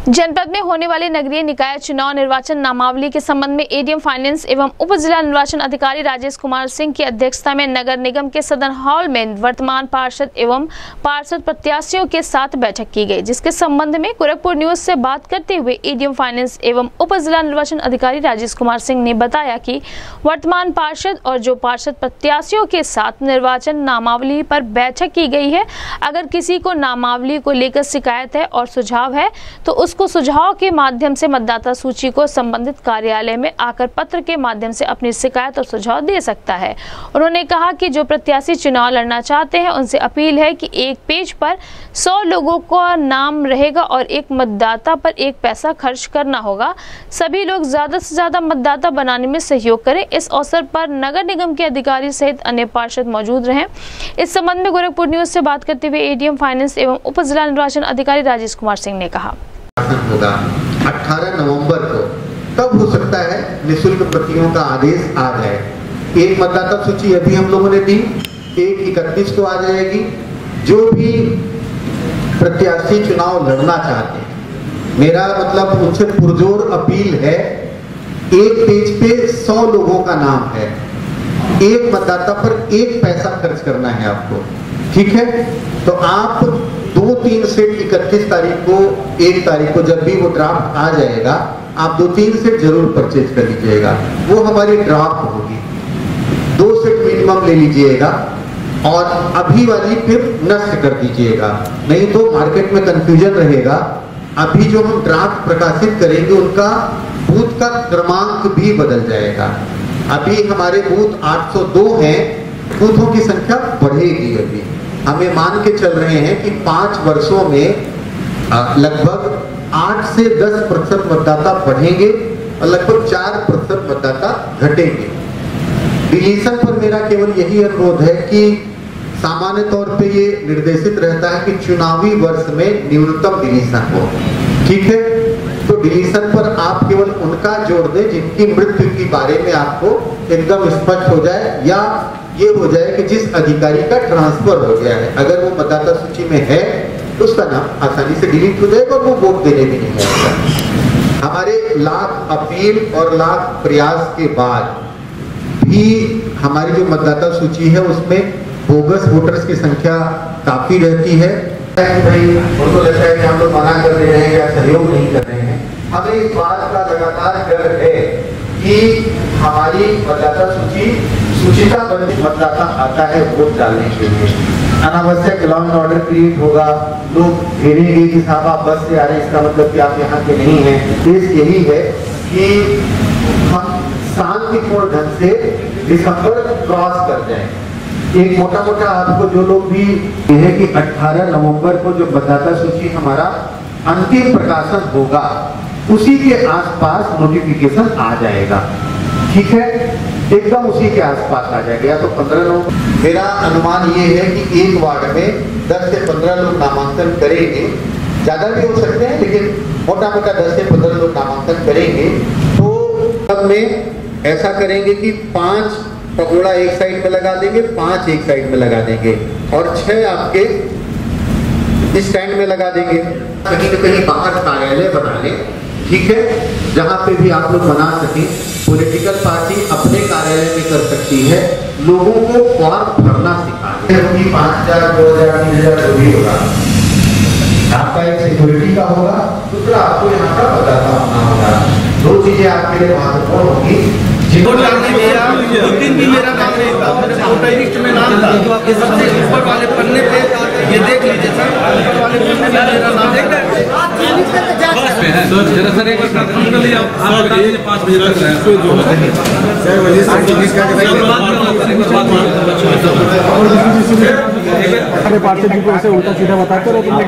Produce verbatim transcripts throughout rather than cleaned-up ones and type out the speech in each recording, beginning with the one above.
जनपद में होने वाले नगरीय निकाय चुनाव निर्वाचन नामावली के संबंध में एडीएम फाइनेंस एवं उप जिला निर्वाचन अधिकारी राजेश कुमार सिंह की अध्यक्षता में नगर निगम के सदन हॉल में वर्तमान पार्षद एवं पार्षद प्रत्याशियों के साथ बैठक की गई, जिसके संबंध में गोरखपुर न्यूज से बात करते हुए एडीएम फाइनेंस एवं उप जिला निर्वाचन अधिकारी राजेश कुमार सिंह ने बताया कि वर्तमान पार्षद और जो पार्षद प्रत्याशियों के साथ निर्वाचन नामावली पर बैठक की गई है, अगर किसी को नामावली को लेकर शिकायत है और सुझाव है तो उसको सुझाव के माध्यम से मतदाता सूची को संबंधित कार्यालय में आकर पत्र के माध्यम से अपनी शिकायत और सुझाव दे सकता है। उन्होंने कहा कि जो प्रत्याशी चुनाव लड़ना चाहते हैं उनसे अपील है कि एक पेज पर सौ लोगों का नाम रहेगा और एक मतदाता पर एक पैसा खर्च करना होगा। सभी लोग ज्यादा से ज्यादा मतदाता बनाने में सहयोग करें। इस अवसर पर नगर निगम के अधिकारी सहित अन्य पार्षद मौजूद रहे। इस संबंध में गोरखपुर न्यूज से बात करते हुए एडीएम फाइनेंस एवं उप जिला निर्वाचन अधिकारी राजेश कुमार सिंह ने कहा, होगा अठारह नवंबर को, तब हो सकता है निःशुल्क प्रतियों का आदेश आ जाए। एक मतदाता सूची अभी हम लोगों ने दी, एक इकतीस को आ जाएगी। जो भी प्रत्याशी चुनाव लड़ना चाहते हैं, मेरा मतलब उनसे पुरजोर अपील है, एक पेज पे सौ लोगों का नाम है, एक मतदाता पर एक पैसा खर्च करना है आपको, ठीक है। तो आप दो तीन सेट इकतीस तारीख को, एक तारीख को जब भी वो ड्राफ्ट आ जाएगा, आप दो तीन सेट जरूर परचेज कर लीजिएगा। वो हमारी ड्राफ्ट होगी, दो सेट मिनिमम ले लीजिएगा और अभी वाली फिर नष्ट कर दीजिएगा, नहीं तो मार्केट में कंफ्यूजन रहेगा। अभी जो हम ड्राफ्ट प्रकाशित करेंगे उनका बूथ का क्रमांक भी बदल जाएगा। अभी हमारे बूथ आठ सौ दो हैं, बूथों की संख्या बढ़ेगी। अभी हमें मान के चल रहे हैं कि पांच वर्षों में लगभग आठ से दस प्रतिशत मतदाता बढ़ेंगे और लगभग चार प्रतिशत मतदाता घटेंगे। डिलीशन पर मेरा केवल यही अनुरोध है कि सामान्य तौर पे ये निर्देशित रहता है कि चुनावी वर्ष में न्यूनतम डिलीशन हो, ठीक है। तो डिलीशन पर आप केवल उनका जोड़ दें जिनकी मृत्यु के बारे में आपको एकदम स्पष्ट हो जाए, या ये हो जाए कि जिस अधिकारी का ट्रांसफर हो गया है, अगर वो मतदाता सूची में है तो उसका नाम आसानी से डिलीट हो जाएगा और वो वोट देने भी नहीं आएगा। हमारे लाख अपील और लाख प्रयास के बाद भी हमारी जो मतदाता सूची है उसमें बोगस वोटर्स की संख्या काफी रहती है। भाई उनको लगता है कि हम लोग मना कर रहे हैं या सहयोग नहीं कर रहे हैं। हमें इस बात का लगातार डर है कि हमारी मतदाता सूची सूचीताबद्ध मतदाता आता है वोट डालने के लिए, अनावश्यक लॉ एंड ऑर्डर क्रिएट होगा, लोग घेरेंगे कि साहब आप बस से आ रहे हैं, इसका मतलब कि आप यहाँ के नहीं हैं। देश यही है कि हम शांतिपूर्ण ढंग से दिसंबर क्रॉस कर जाएं। एक मोटा मोटा आपको जो लोग भी है कि अठारह नवंबर को जो मतदाता सूची हमारा अंतिम प्रकाशन होगा, उसी के आसपास नोटिफिकेशन आ जाएगा, ठीक है, एकदम उसी के आसपास आ जाएगा, या तो पंद्रह लोग। मेरा अनुमान ये है कि एक वार्ड में दस से पंद्रह लोग नामांकन करेंगे, ज्यादा भी हो सकते हैं, लेकिन मोटा मोटा दस से पंद्रह लोग नामांकन करेंगे। तो तब में ऐसा करेंगे कि पांच पकौड़ा एक साइड में लगा देंगे, पांच एक साइड में लगा देंगे और छह आपके स्टैंड में लगा देंगे। कहीं न कहीं बाहर कार्यालय बना लें, ठीक है, जहां पे भी आप लोग बना सकें। पॉलिटिकल पार्टी अपने कार्यालय में कर सकती है, लोगों को फॉर्म भरना सिखा दें। पांच हजार दो हजार तीन हजार जो भी होगा, आपका एक सिक्योरिटी का होगा, दूसरा आपको यहाँ का बताता होना होगा। दो चीजें आपके लिए महत्वपूर्ण होगी। वोट डालने के लिए उस दिन भी मेरा नाम नहीं था, मेरे वोटर लिस्ट में नाम था। ये सबसे ऊपर वाले पन्ने पे ये देख लीजिए सर, ऊपर वाले पन्ने पे मेरा नाम है। तो जरा सर एक बार कर लिया आप पाँच बजे तक छह बजे अरे पार्षद जी को ऐसे उल्टा सीधा बताते रहो तुम।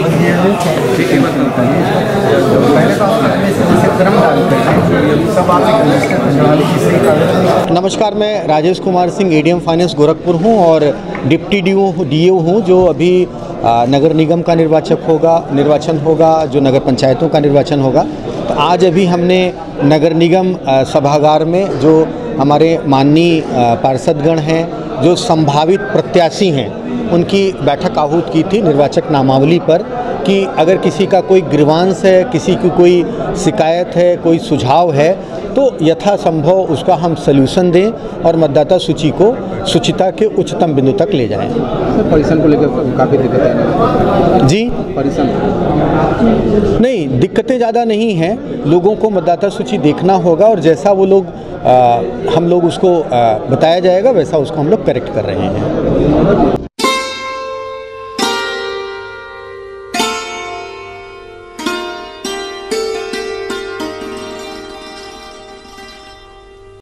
नमस्कार, मैं राजेश कुमार सिंह एडीएम फाइनेंस गोरखपुर हूं और डिप्टी डी ओ हूं, जो अभी नगर निगम का निर्वाचक होगा निर्वाचन होगा जो नगर पंचायतों का निर्वाचन होगा। तो आज अभी हमने नगर निगम सभागार में जो हमारे माननीय पार्षदगण हैं, जो संभावित प्रत्याशी हैं, उनकी बैठक आहूत की थी निर्वाचक नामावली पर। कि अगर किसी का कोई ग्रीवांस है, किसी की कोई शिकायत है, कोई सुझाव है, तो यथासंभव उसका हम सल्यूशन दें और मतदाता सूची को शुचिता के उच्चतम बिंदु तक ले जाएं। सर परिश्रम को लेकर काफ़ी दिक्कतें हैं जी। परिश्रम नहीं, दिक्कतें ज़्यादा नहीं हैं। लोगों को मतदाता सूची देखना होगा और जैसा वो लोग आ, हम लोग उसको आ, बताया जाएगा वैसा उसको हम लोग करेक्ट कर रहे हैं।